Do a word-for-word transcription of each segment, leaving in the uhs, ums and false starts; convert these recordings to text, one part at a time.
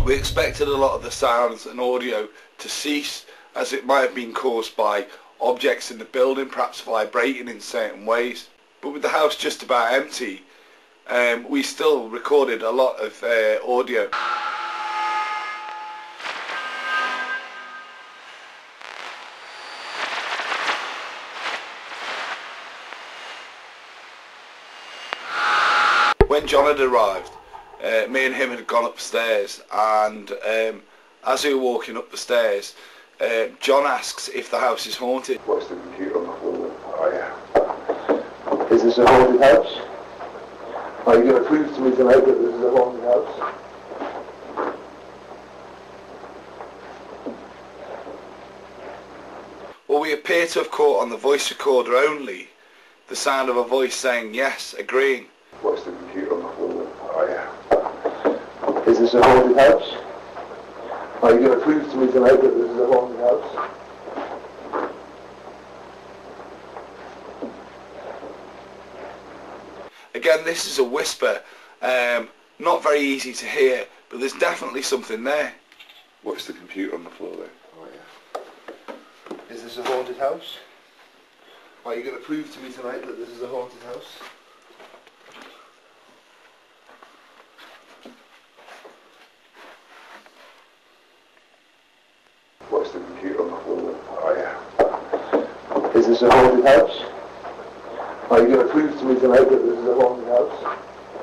We expected a lot of the sounds and audio to cease, as it might have been caused by objects in the building perhaps vibrating in certain ways. But with the house just about empty, um, we still recorded a lot of uh, audio. When John had arrived, uh, me and him had gone upstairs, and um, as we were walking up the stairs, uh, John asks if the house is haunted. What's the computer on the floor? Oh yeah. Is this a haunted house? Are you going to prove to me tonight that this is a haunted house? Well, we appear to have caught on the voice recorder only the sound of a voice saying yes, agreeing. What's the computer on the floor? Oh yeah. Is this a haunted house? Are you going to prove to me tonight that this is a haunted house? Again, this is a whisper, um, not very easy to hear, but there's definitely something there. What's the computer on the floor there? Oh yeah. Is this a haunted house? Are you going to prove to me tonight that this is a haunted house? What's the computer on the floor? Oh yeah. Is this a haunted house? Are you going to prove to me tonight that this is a haunted house?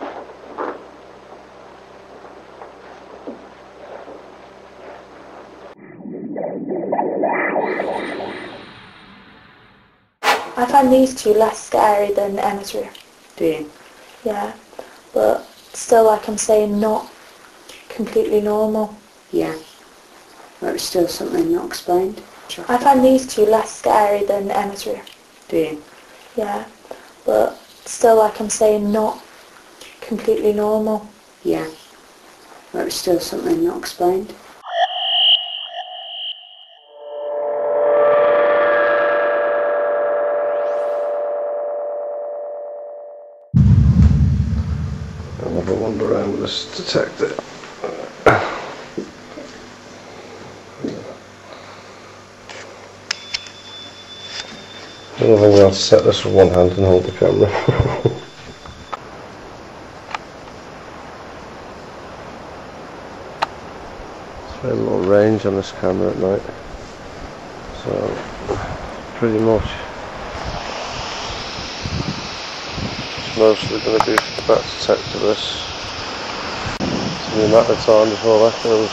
I find these two less scary than Emma's room. Do you? Yeah, but still, like I'm saying, not completely normal. Yeah. But it's still something not explained. I find these two less scary than Emma's room. Do you? Yeah, but still, like I'm saying, not completely normal. Yeah. But it's still something not explained. I'll have a wander around with this detector. I don't think I'll set this with one hand and hold the camera. It's very low range on this camera at night, so pretty much it's mostly going to be for the back detector this. It's the amount of time before that goes.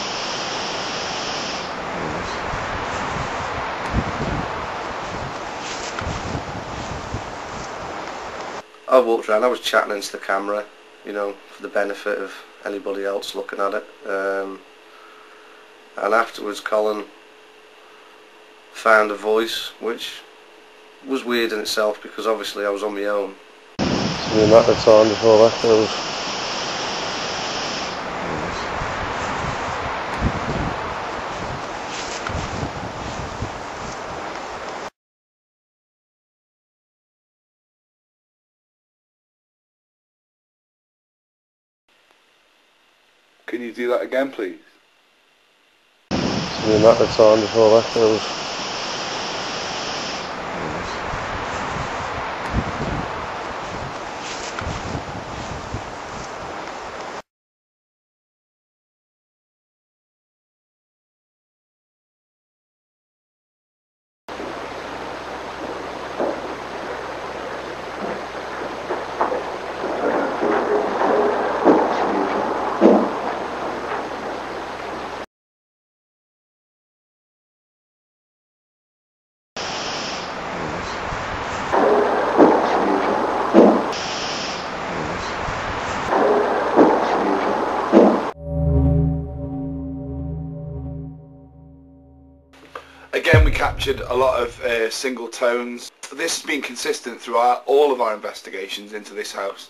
I walked around, I was chatting into the camera, you know, for the benefit of anybody else looking at it. Um, and afterwards Colin found a voice, which was weird in itself because obviously I was on my own. It's the amount of time before that goes. Can you do that again, please? It's the amount of time before that goes. Again, we captured a lot of uh, single tones. This has been consistent throughout all of our investigations into this house.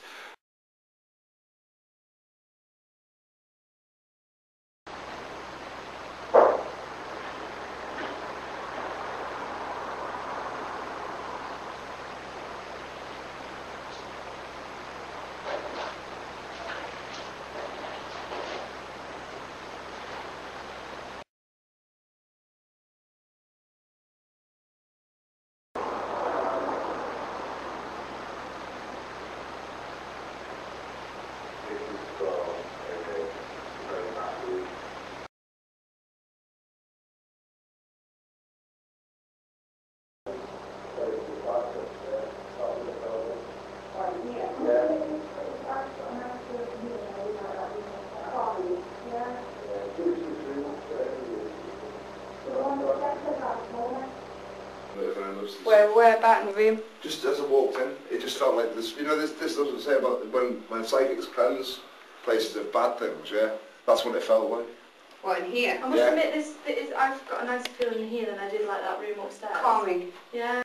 the room? Just as I walked in, it just felt like this, you know, this, this doesn't say about when, when psychics cleanse places of bad things, yeah? That's what it felt like. What, in here? I must Yeah. admit, this bit is, I've got a nicer feeling here than I did like that room upstairs. Calming. Yeah.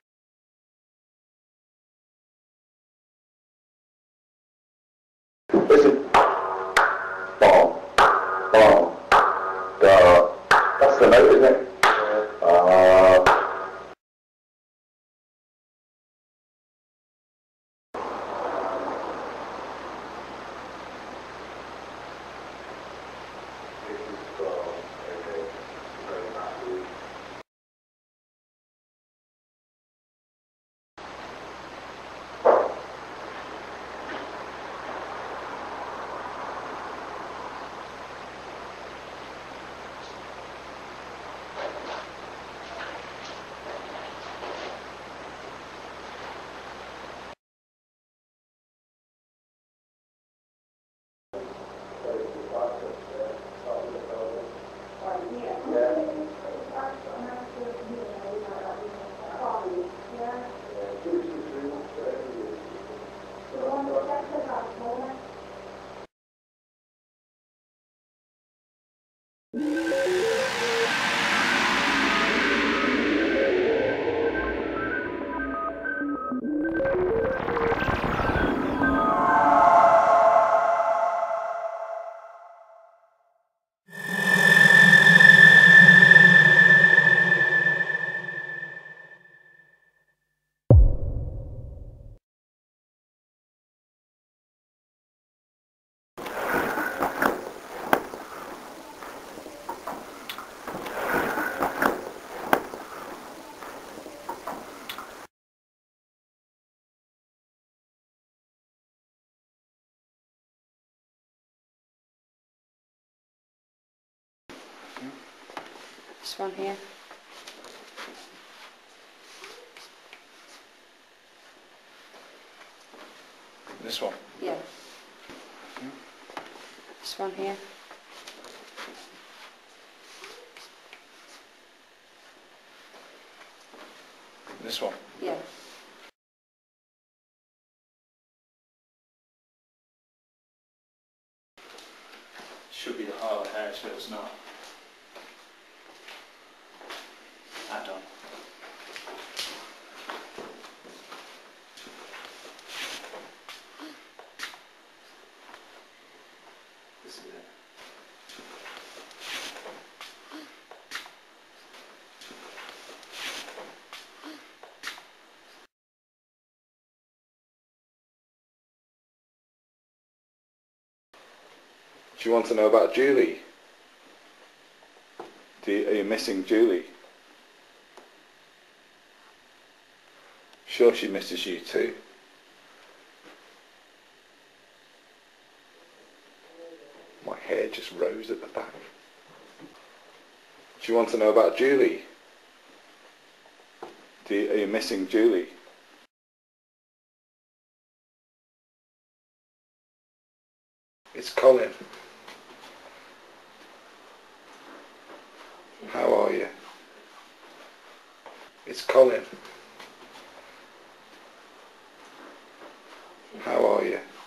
Listen. Ball. Ball. Duh. That's the note, isn't it? Uh... This one here. This one. Yeah. This one here. This one. Yeah. Should be the heart of the house, but it's not. Add on. This is it. Do you want to know about Julie? Do you, are you missing Julie? Sure, she misses you too. My hair just rose at the back. Do you want to know about Julie? Do you, are you missing Julie? It's Colin. How are you? It's Colin. How are you?